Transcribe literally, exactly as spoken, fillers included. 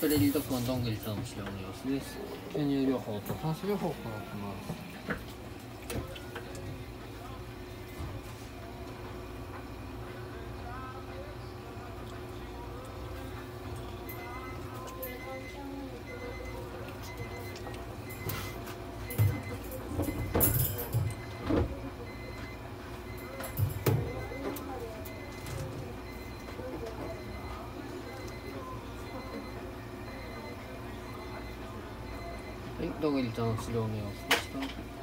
プレリードクマンどんぐりさんの治療の様子です。吸入療法と酸素療法を行ってます。はい、どんぐりさんの治療の様子でした。